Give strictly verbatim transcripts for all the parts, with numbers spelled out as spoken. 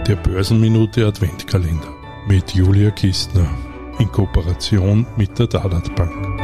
Der Börsenminute Adventkalender mit Julia Kistner in Kooperation mit der Dadat Bank.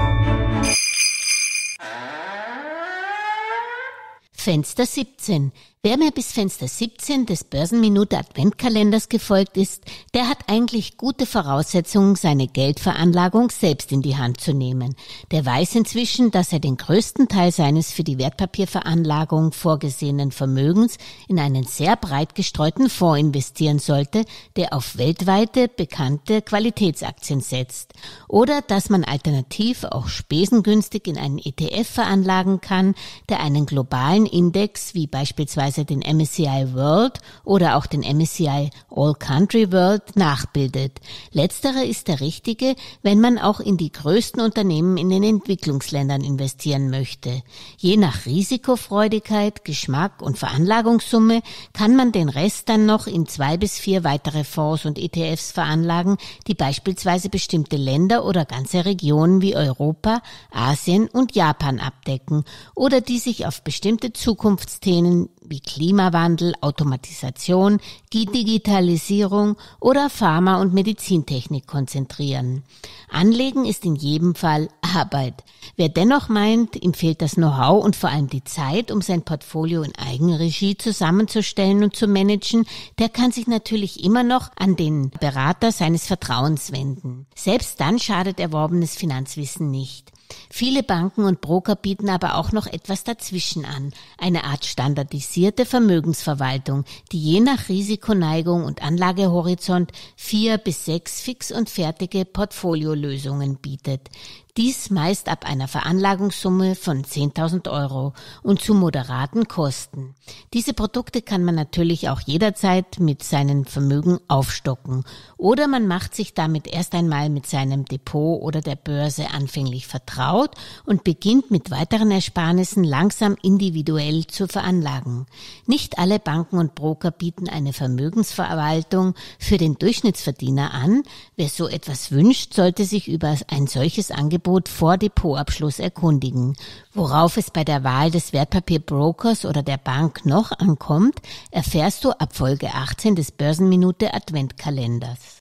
Fenster siebzehn. Wer mir bis Fenster siebzehn des Börsenminute Adventkalenders gefolgt ist, der hat eigentlich gute Voraussetzungen, seine Geldveranlagung selbst in die Hand zu nehmen. Der weiß inzwischen, dass er den größten Teil seines für die Wertpapierveranlagung vorgesehenen Vermögens in einen sehr breit gestreuten Fonds investieren sollte, der auf weltweite bekannte Qualitätsaktien setzt. Oder dass man alternativ auch spesengünstig in einen E T F veranlagen kann, der einen globalen Index wie beispielsweise den M S C I World oder auch den M S C I All Country World nachbildet. Letzterer ist der richtige, wenn man auch in die größten Unternehmen in den Entwicklungsländern investieren möchte. Je nach Risikofreudigkeit, Geschmack und Veranlagungssumme kann man den Rest dann noch in zwei bis vier weitere Fonds und E T Fs veranlagen, die beispielsweise bestimmte Länder oder ganze Regionen wie Europa, Asien und Japan abdecken oder die sich auf bestimmte Zukunftsthemen wie Klimawandel, Automatisation, Digitalisierung oder Pharma- und Medizintechnik konzentrieren. Anlegen ist in jedem Fall Arbeit. Wer dennoch meint, ihm fehlt das Know-how und vor allem die Zeit, um sein Portfolio in Eigenregie zusammenzustellen und zu managen, der kann sich natürlich immer noch an den Berater seines Vertrauens wenden. Selbst dann schadet erworbenes Finanzwissen nicht. Viele Banken und Broker bieten aber auch noch etwas dazwischen an, eine Art standardisierte Vermögensverwaltung, die je nach Risikoneigung und Anlagehorizont vier bis sechs fix und fertige Portfoliolösungen bietet. Dies meist ab einer Veranlagungssumme von zehntausend Euro und zu moderaten Kosten. Diese Produkte kann man natürlich auch jederzeit mit seinem Vermögen aufstocken oder man macht sich damit erst einmal mit seinem Depot oder der Börse anfänglich vertraut und beginnt mit weiteren Ersparnissen langsam individuell zu veranlagen. Nicht alle Banken und Broker bieten eine Vermögensverwaltung für den Durchschnittsverdiener an. Wer so etwas wünscht, sollte sich über ein solches Angebot vor Depotabschluss erkundigen. Worauf es bei der Wahl des Wertpapierbrokers oder der Bank noch ankommt, erfährst du ab Folge achtzehn des Börsenminute Adventkalenders.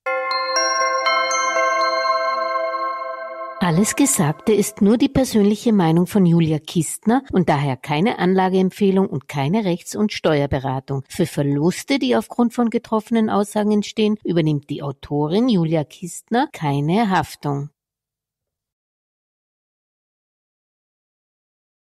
Alles Gesagte ist nur die persönliche Meinung von Julia Kistner und daher keine Anlageempfehlung und keine Rechts- und Steuerberatung. Für Verluste, die aufgrund von getroffenen Aussagen entstehen, übernimmt die Autorin Julia Kistner keine Haftung.